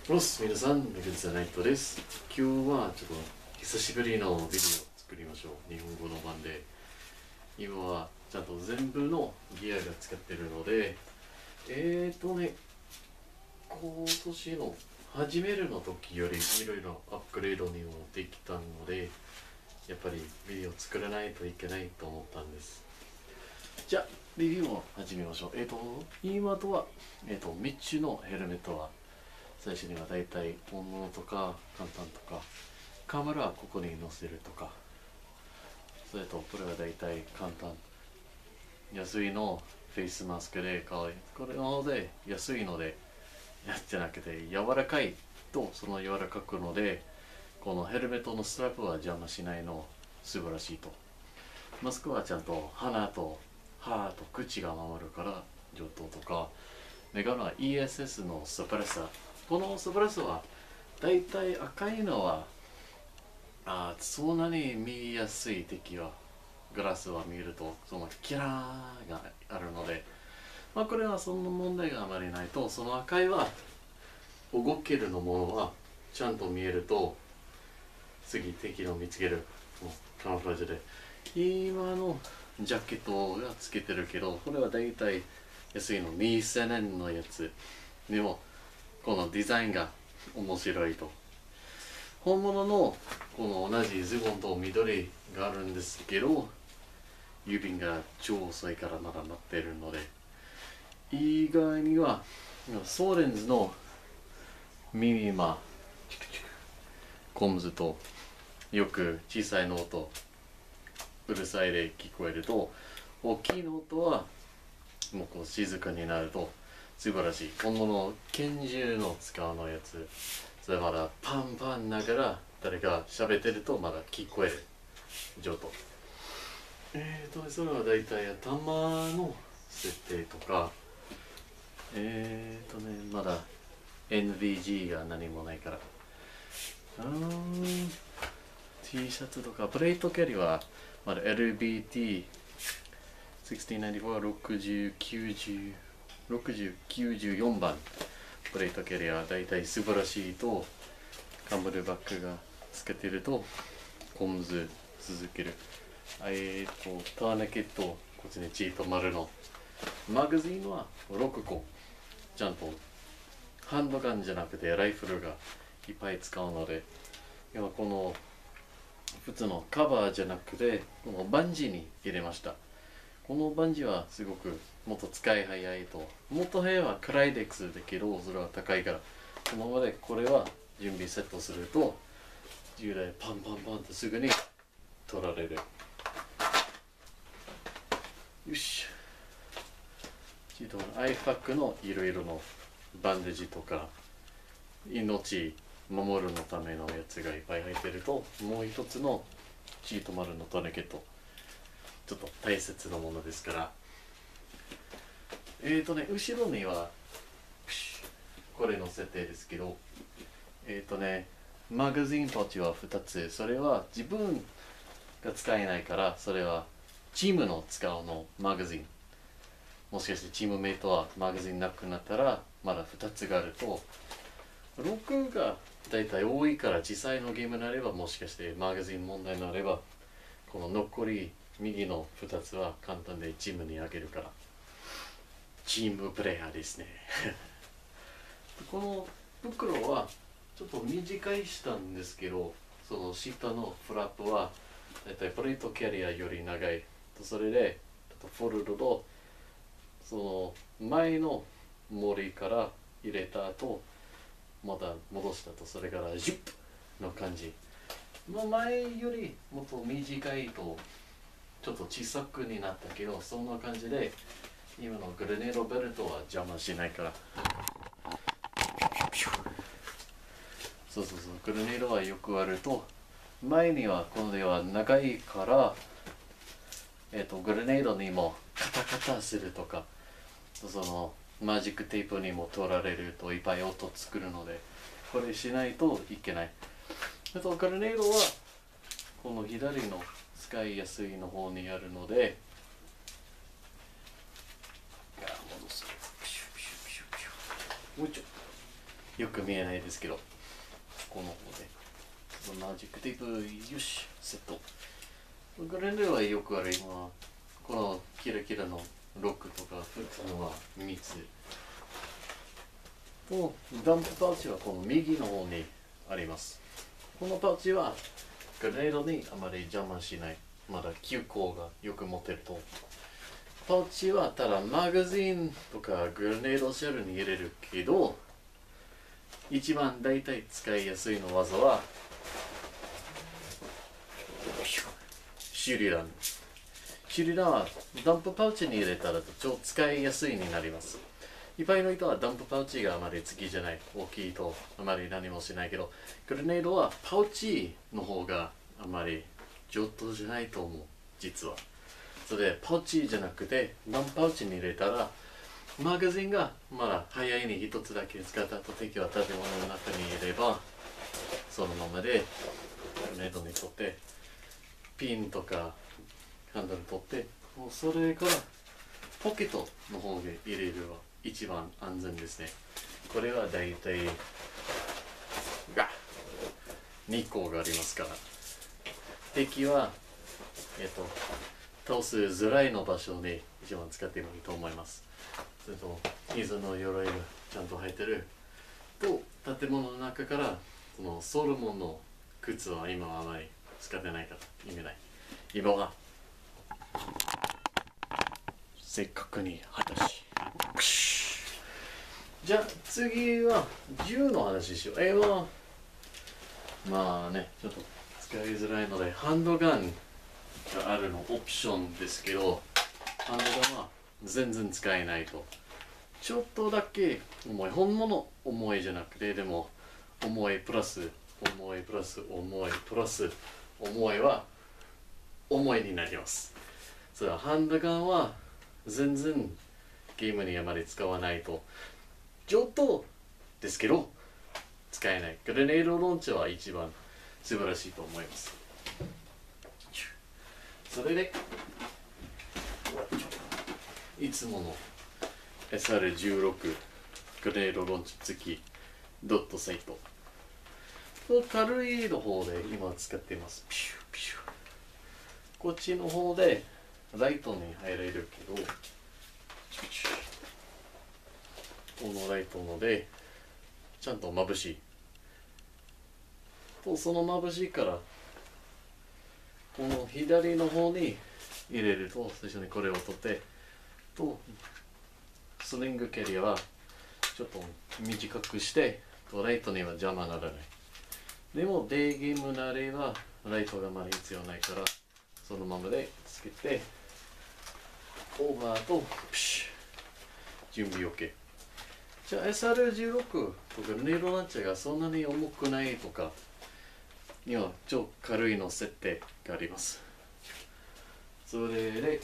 皆さん、メグザナイトです。今日はちょっと久しぶりのビデオを作りましょう。日本語の版で。今はちゃんと全部のギアが使ってるので、今年の始めるの時よりいろいろアップグレードにもできたので、やっぱりビデオ作らないといけないと思ったんです。じゃあ、レビューを始めましょう。今とは、3つのヘルメットは最初にはだいたい本物とか簡単とかカメラはここに載せるとか、それとこれはだいたい簡単安いのフェイスマスクで可愛いこれなので安いのでやってなくて柔らかいとその柔らかくのでこのヘルメットのストラップは邪魔しないの素晴らしいと。マスクはちゃんと鼻と歯と口が守るから上等とか、メガネは ESS のスプレッサー。このスプレッサーはだいたい赤いのはそんなに見やすい敵はグラスは見るとそのキラーがあるので、これはそんな問題があまりないと、その赤いは動けるのものはちゃんと見えると次敵を見つけるカモフラージュで。今のジャケットがつけてるけどこれはだいたい安いの2000円のやつでもこのデザインが面白いと。本物のこの同じズボンと緑があるんですけど郵便が超遅いからまだ待ってるので、意外にはソーレンズの耳コムズとよく小さいの音うるさいで聞こえると、大きいの音はもうこう静かになると素晴らしい。本物の拳銃の使うのやつ、それまだパンパンながら誰か喋ってるとまだ聞こえる上等。それはだいたい頭の設定とかまだ NVG が何もないから、T シャツとかプレートキャリはまだ LBT1694 は6094番プレートキャリアだいたい素晴らしいと、カムルバッグがつけてるとコムズ続ける。ターネケットこっちにチート丸のマガジンは6個ちゃんとハンドガンじゃなくてライフルがいっぱい使うので、今この普通のカバーじゃなくてこのバンジーに入れました。このバンジーはすごくもっと使い早いと。もっと早いはクライデックスだけどそれは高いから、このままでこれは準備セットすると従来パンパンパンってすぐに取られる。よし、アイファックのいろいろのバンデージとか命守るのためのやつがいっぱい入ってると、もう一つのチートマルのトネケットちょっと大切なものですから、後ろにはこれの設定ですけど、マガジンポッチは2つ。それは自分が使えないから、それはチームの使うのマガジン。もしかしてチームメイトはマガジンなくなったらまだ2つがあると、6がだいたい多いから実際のゲームになればもしかしてマガジン問題になればこの残り右の2つは簡単でチームにあげるからチームプレイヤーですねこの袋はちょっと短いしたんですけど、その下のフラップはだいたいプレートキャリアより長い。それでフォルドとその前の森から入れた後また戻したと、それからジュッの感じ。前よりもっと短いとちょっと小さくになったけど、そんな感じで今のグレネードベルトは邪魔しないから。そうグレネードはよくあると、前にはこのでは長いからグレネードにもカタカタするとか、そのマジックテープにも取られるといっぱい音作るのでこれしないといけない。グレネードはこの左の使いやすいの方にあるので戻す。もうちょっよく見えないですけど、この方でマジックテープ、よし、セット。これではよくある今、このキラキラのロックとか普通のは3つ。とダンプパウチはこの右の方にあります。このパウチはグレネードにあまり邪魔しない。まだ急行がよく持ってると。パウチはただマガジンとかグレネードシェルに入れるけど、一番大体使いやすいの技はシュリラン。シュリランはダンプパウチに入れたら超使いやすいになります。いっぱいの人はダンプパウチがあまり好きじゃない。大きいとあまり何もしないけど、グレネードはパウチの方があまり上等じゃないと思う、実は。それでパウチじゃなくてダンプパウチに入れたら、マガジンがまだ早いに一つだけ使ったと敵は建物の中にいれば、そのままでグレネードにとってピンとかハンドル取って、もうそれからポケットの方で入れるは一番安全ですね。これはだいたい2個がありますから、敵は倒すづらいの場所に一番使ってもいいと思います。それと水の鎧がちゃんと入ってると、建物の中からそのソロモンの靴は今はあまり使ってないから意味ない。今はせっかくに果たし。じゃあ次は銃の話しよう。まあね、ちょっと使いづらいのでハンドガンがあるのオプションですけど、ハンドガンは全然使えないと。ちょっとだけ重い、本物重いじゃなくて、でも重いプラス重いプラス重いプラス重いは重いになります。それはハンドガンは全然ゲームにあまり使わないと上等ですけど使えない。グレネードロンチャーは一番素晴らしいと思います。それでいつもの SR16 グレネードロンチ付きドットサイト、軽いの方で今使っています。ピシュピシュ。こっちの方でライトに入れるけど、このライトのでちゃんと眩しいと、その眩しいからこの左の方に入れると、最初にこれを取ってと、スリングキャリアはちょっと短くしてライトには邪魔ならない。でもデーゲームなればライトがあまり必要ないから、そのままでつけてオーバーとプシュ準備 OK。 じゃあ SR16 とかネイロランチャーがそんなに重くないとかには超軽いの設定があります。それで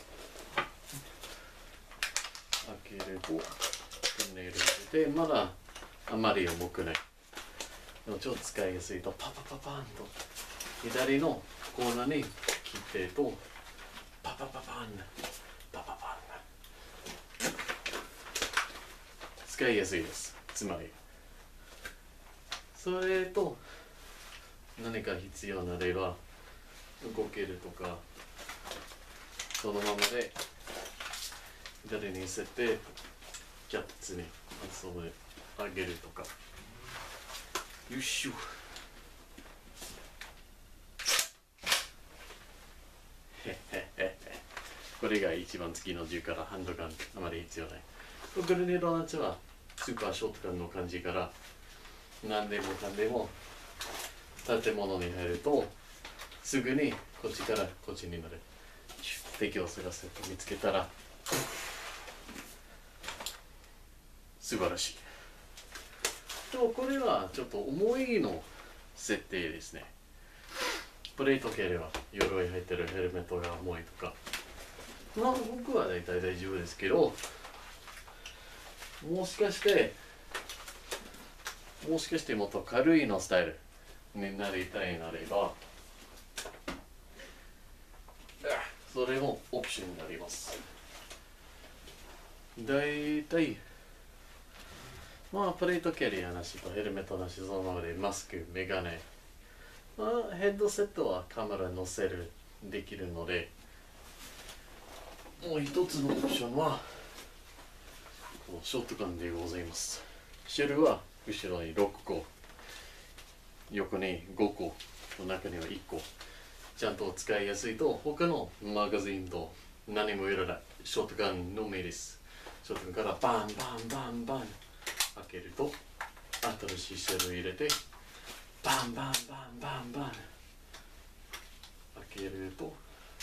開けるとネイル入れて、まだあまり重くない。でも超使いやすいとパパパパーンと左のコーナーに切ってとパパパパーンパパパーン使いやすいです。つまりそれと何か必要なれば動けるとか、そのままで左に捨ててキャッツに遊ぶあげるとか。よいしょ。これが一番次の銃からハンドガンあまり必要ない。グレネードランチャーはスーパーショットガンの感じから何でもかんでも建物に入るとすぐにこっちからこっちになる。敵を探せと見つけたら素晴らしい。でもこれはちょっと重いの設定ですね。プレート系では鎧入ってるヘルメットが重いとか、まあ僕は大体大丈夫ですけど、もしかしてもっと軽いのスタイルになりたいなればそれもオプションになります。だいたいまあプレートキャリアなしとヘルメットなし、そのままでマスク、メガネ、まあヘッドセットはカメラ載せるできるので、もう一つのオプションはこのショートガンでございます。シェルは後ろに6個、横に5個、中には1個、ちゃんと使いやすいと他のマガジンと何もいらないショートガンのみです。ショートガンからバンバンバンバン開けると新しいシェル入れてバンバンバンバンバン開けると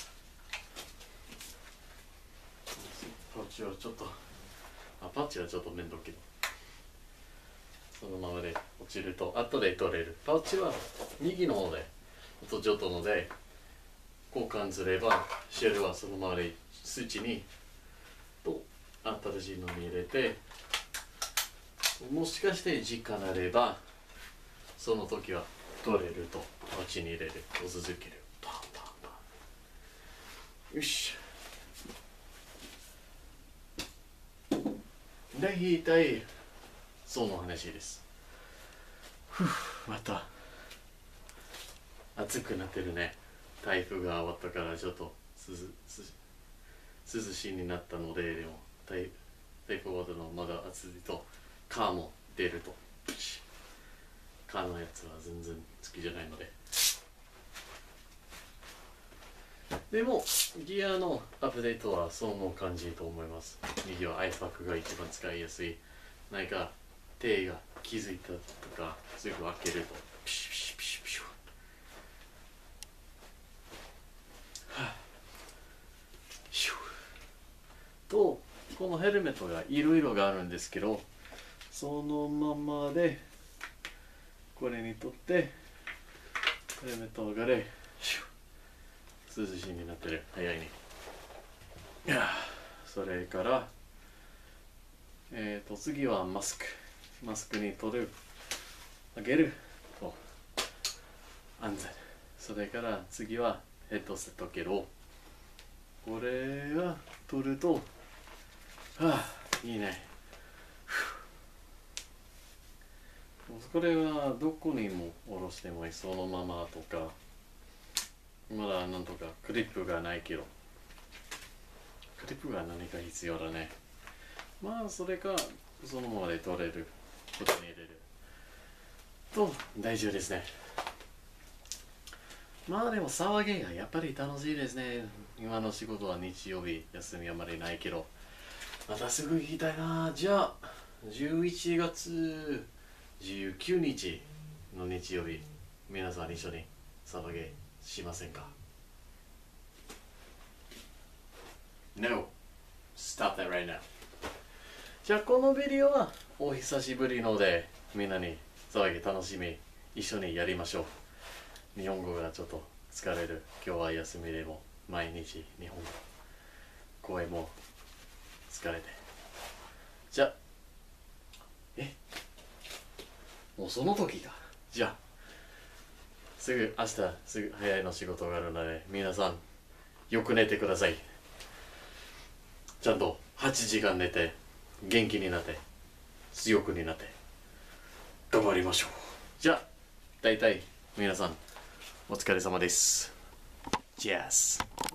パッチはちょっとパッチはちょっと面倒けどそのままで落ちると後で取れる。パッチは右の方でとちょっとので交換すればシェルはそのままでスイッチにと新しいのに入れて、もしかして時間あればその時は取れるとパッチに入れると続ける。バンバンバン。よし。大体その話です。また暑くなってるね。台風が終わったからちょっと涼しいになったので、でも台風終わったのまだ暑いと蚊も出ると。蚊のやつは全然好きじゃないので。でもギアのアップデートはその感じと思います。右はアイスパックが一番使いやすい。何か手が気づいたとかすぐ開けるとピシピシピシピシ。とこのヘルメットがいろいろがあるんですけど、そのままでこれにとってヘルメットがね涼しいになってる。早いね。いやそれから次はマスクに取るあげると安全。それから次はヘッドセットけど、これが取るといいね。これはどこにも下ろしてもいい、そのままとか。まだなんとかクリップがないけど、クリップが何か必要だね。まあそれかそのままで取れる、こっちに入れると大丈夫ですね。まあでも騒ぎがやっぱり楽しいですね。今の仕事は日曜日休みあまりないけど、またすぐ行きたいな。じゃあ11月19日の日曜日、皆さん一緒に騒ぎしませんか？ No! Stop that right now! じゃあこのビデオはお久しぶりので、みんなに騒ぎ楽しみ一緒にやりましょう。日本語がちょっと疲れる。今日は休みでも毎日日本語声も疲れて。じゃあもうその時か。じゃあすぐ明日すぐ早いの仕事があるので、皆さんよく寝てください。ちゃんと8時間寝て元気になって強くになって頑張りましょう。じゃあ大体皆さんお疲れ様です。ジャス。